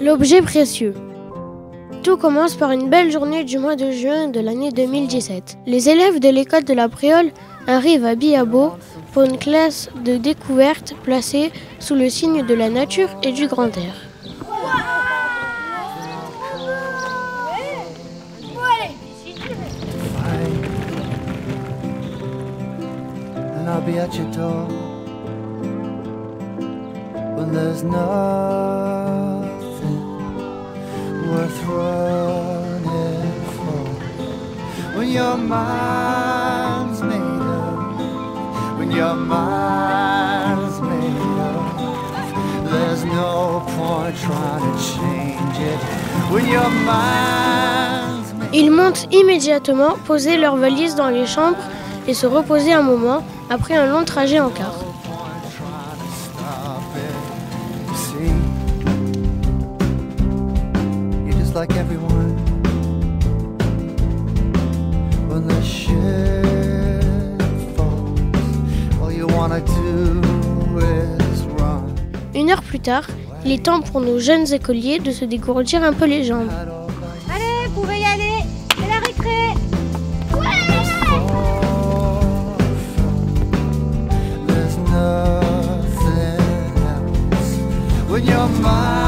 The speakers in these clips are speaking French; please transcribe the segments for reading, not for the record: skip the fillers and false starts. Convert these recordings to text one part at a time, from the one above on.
L'objet précieux. Tout commence par une belle journée du mois de juin de l'année 2017. Les élèves de l'école de la Préole arrivent à Biabo pour une classe de découverte placée sous le signe de la nature et du grand air. Worth running for when your mind's made up, when your mind's made up, there's no point trying to change it when your mind's made up. Ils montent immédiatement, poser leurs valises dans les chambres et se reposer un moment après un long trajet en car. Like everyone, when the shit falls, all you wanna do is run. Une heure plus tard, il est temps pour nos jeunes écoliers de se dégourdir un peu les jambes. Allez, vous pouvez y aller, c'est la récré. There's nothing else when your mind.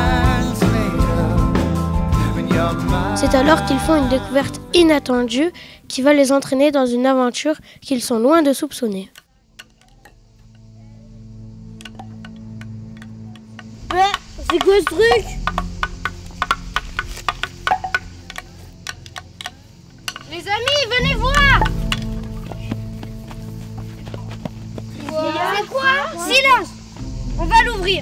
C'est alors qu'ils font une découverte inattendue qui va les entraîner dans une aventure qu'ils sont loin de soupçonner. C'est quoi ce truc? Les amis, venez voir! C'est quoi? Silence! On va l'ouvrir.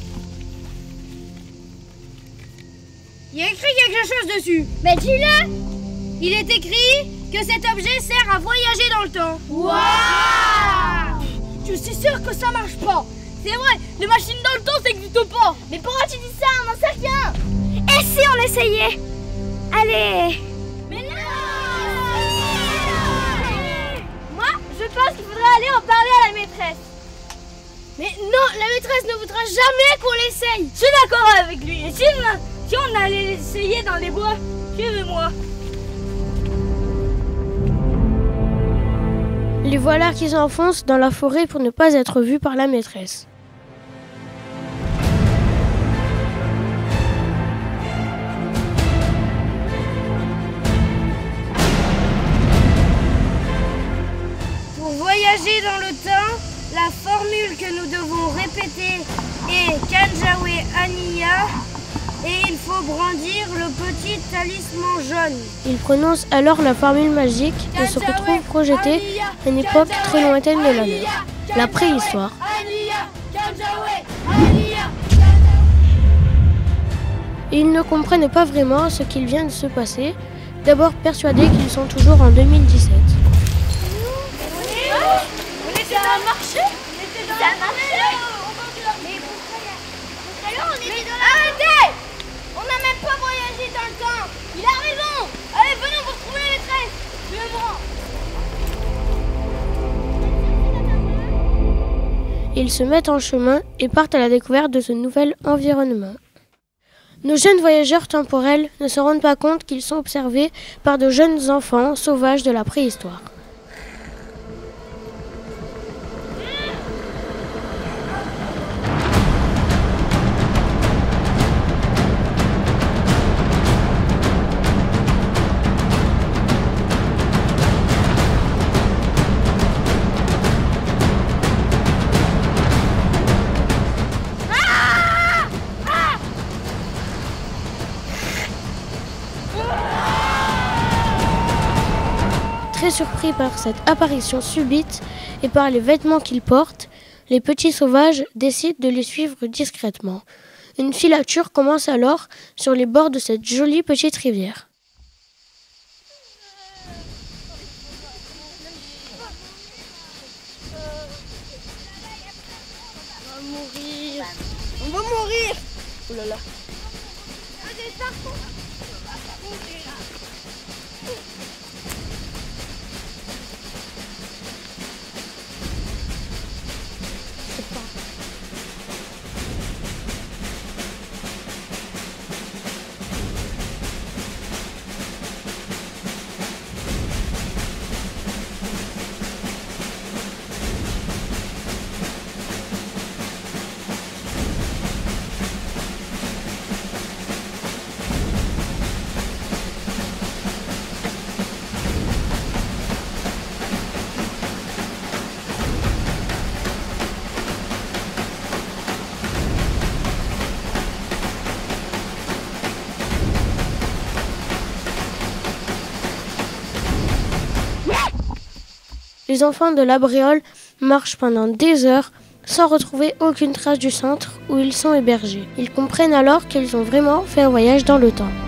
Il y a écrit quelque chose dessus. Mais dis-le! Il est écrit que cet objet sert à voyager dans le temps. Waouh! Je suis sûre que ça marche pas. C'est vrai, les machines dans le temps, ça n'existe pas. Mais pourquoi tu dis ça? On n'en sait rien. Et si on essayait? Allez! Mais non! Moi, je pense qu'il faudrait aller en parler à la maîtresse. Mais non, la maîtresse ne voudra jamais qu'on l'essaye. Je suis d'accord avec lui. Et si on allait l'essayer dans les bois, suivez-moi. Les voilà qui s'enfoncent dans la forêt pour ne pas être vus par la maîtresse. Pour voyager dans le temps, la formule que nous devons répéter est Kanjawe Aniya. Et il faut brandir le petit talisman jaune. Il prononce alors la formule magique et se retrouve projeté à une époque très lointaine de la leur, la préhistoire. Ils ne comprennent pas vraiment ce qu'il vient de se passer, d'abord persuadés qu'ils sont toujours en 2017. Ça a marché. Ça a marché. Arrêtez! On n'a même pas voyagé dans le temps. Il a raison. Allez, venez, on va retrouver la maîtresse. Suivez-moi. Ils se mettent en chemin et partent à la découverte de ce nouvel environnement. Nos jeunes voyageurs temporels ne se rendent pas compte qu'ils sont observés par de jeunes enfants sauvages de la préhistoire. Très surpris par cette apparition subite et par les vêtements qu'ils portent, les petits sauvages décident de les suivre discrètement. Une filature commence alors sur les bords de cette jolie petite rivière. On va mourir. Oh là là. Les enfants de la Bréole marchent pendant des heures sans retrouver aucune trace du centre où ils sont hébergés. Ils comprennent alors qu'ils ont vraiment fait un voyage dans le temps.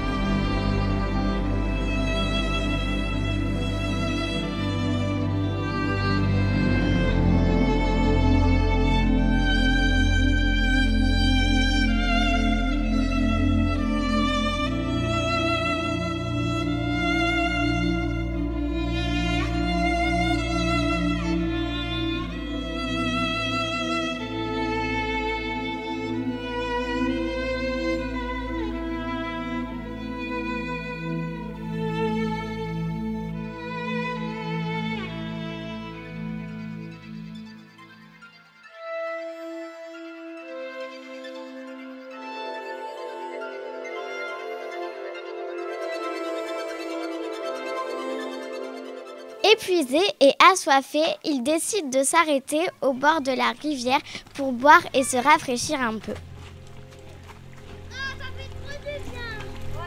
Épuisés et assoiffés, ils décident de s'arrêter au bord de la rivière pour boire et se rafraîchir un peu. Ah, ça fait trop du bien.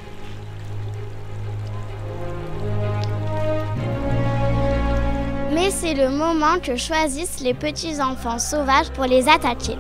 Mais c'est le moment que choisissent les petits enfants sauvages pour les attaquer.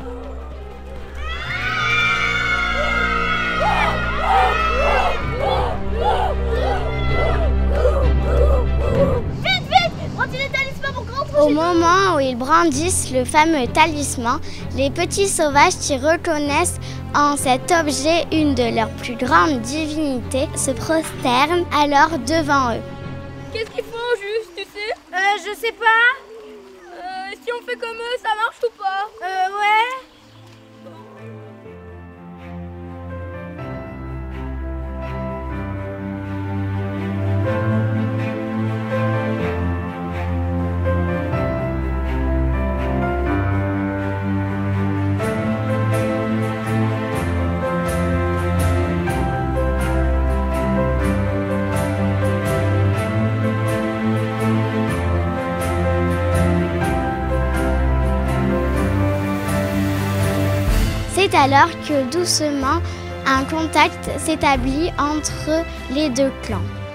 Au moment où ils brandissent le fameux talisman, les petits sauvages qui reconnaissent en cet objet une de leurs plus grandes divinités se prosternent alors devant eux. Qu'est-ce qu'ils font juste, tu sais? Je sais pas. Si on fait comme eux, ça marche ou pas? Ouais. C'est alors que doucement, un contact s'établit entre les deux clans.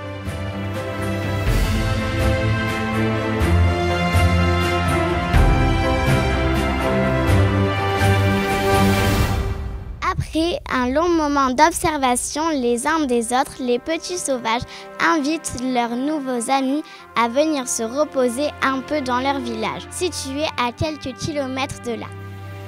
Après un long moment d'observation les uns des autres, les petits sauvages invitent leurs nouveaux amis à venir se reposer un peu dans leur village, situé à quelques kilomètres de là.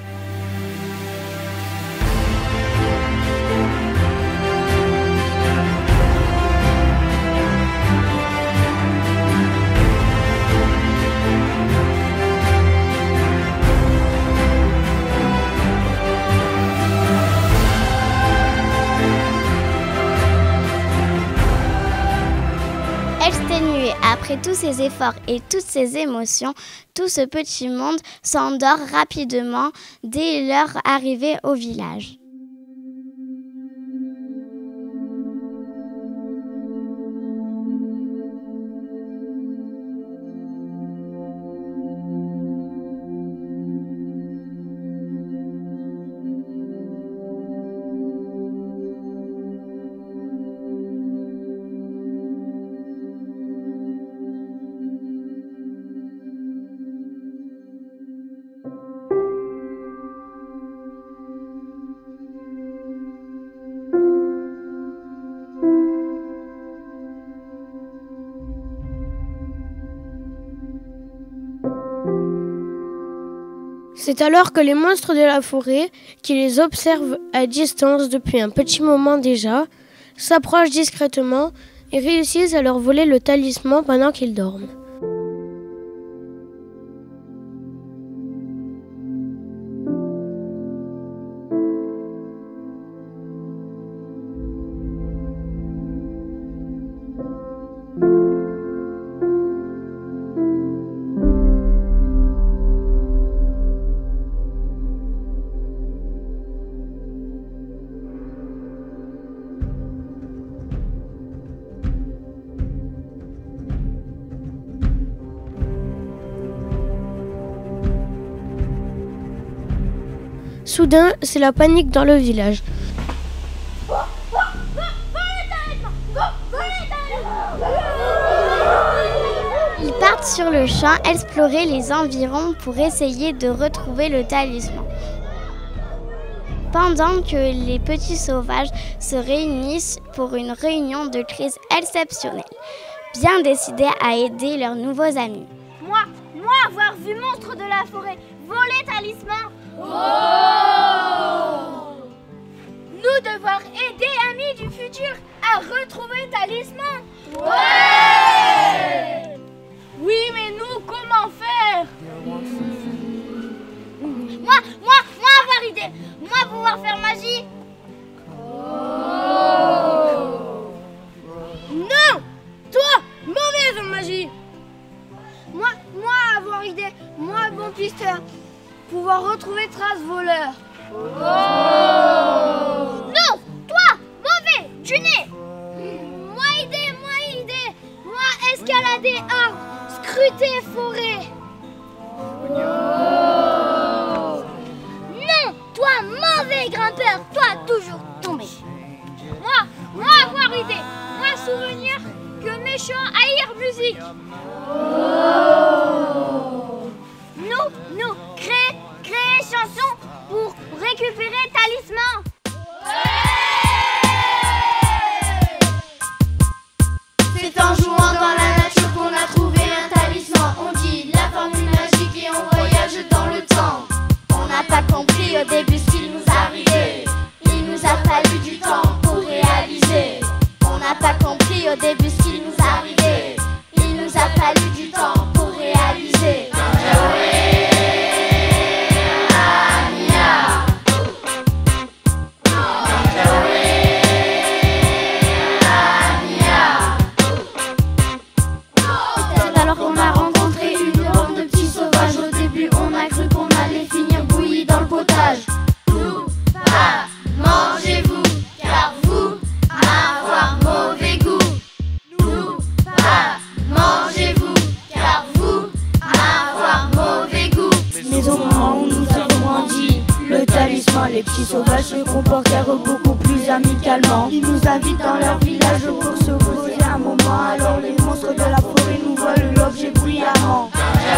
Exténué après tous ces efforts et toutes ces émotions, tout ce petit monde s'endort rapidement dès leur arrivée au village. C'est alors que les monstres de la forêt, qui les observent à distance depuis un petit moment déjà, s'approchent discrètement et réussissent à leur voler le talisman pendant qu'ils dorment. Soudain, c'est la panique dans le village. Ils partent partent sur le champ explorer les environs pour essayer de retrouver le talisman. Pendant que les petits sauvages se réunissent pour une réunion de crise exceptionnelle, bien décidés à aider leurs nouveaux amis. Moi avoir vu monstre de la forêt voler talisman. Nous devoir aider amis du futur à retrouver talisman. Oui, mais nous, comment faire? Moi avoir idée. Moi pouvoir faire magie. Non, toi, mauvaise en magie. Moi avoir idée. Moi bon pisteur. Pouvoir retrouver trace voleur. Non, toi, mauvais, du nez. Moi idée. Moi escalader arbre, scruter forêt. Non, toi, mauvais grimpeur, toi toujours tombé. Moi avoir idée. Moi souvenir que méchant haïr musique. Nous, créer chanson pour récupérer talisman. C'est en jouant dans la nature qu'on a trouvé un talisman. On dit la formule magique et on voyage dans le temps. On n'a pas compris au début ce qu'il nous arrivait. Il nous a fallu du temps pour réaliser. On n'a pas compris au début ce qu'il nous arrivait. Il nous a fallu du temps pour réaliser. C'est alors qu'on a rencontré une bande de petits sauvages. Au début on a cru qu'on allait finir bouillis dans le potage. Nous, pas mangez-vous, car vous avoir mauvais goût. Nous, pas mangez-vous, car vous avoir mauvais goût. Mais au moment où nous avons grandi, le talisman, les petits sauvages se comportèrent beaucoup plus amicalement. Ils nous invitent dans leur village pour se poser un moment. Alors les monstres de la forêt nous volent l'objet bruyamment.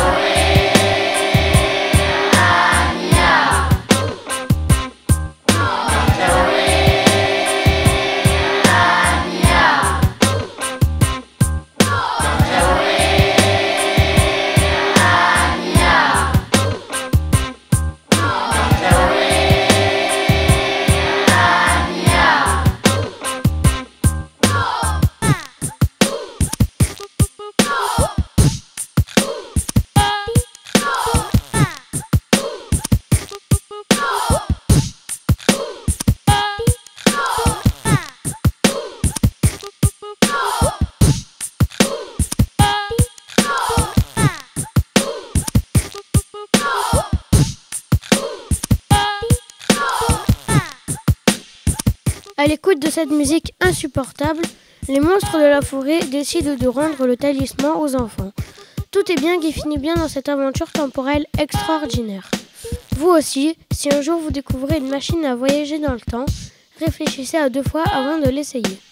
À l'écoute de cette musique insupportable, les monstres de la forêt décident de rendre le talisman aux enfants. Tout est bien qui finit bien dans cette aventure temporelle extraordinaire. Vous aussi, si un jour vous découvrez une machine à voyager dans le temps, réfléchissez à 2 fois avant de l'essayer.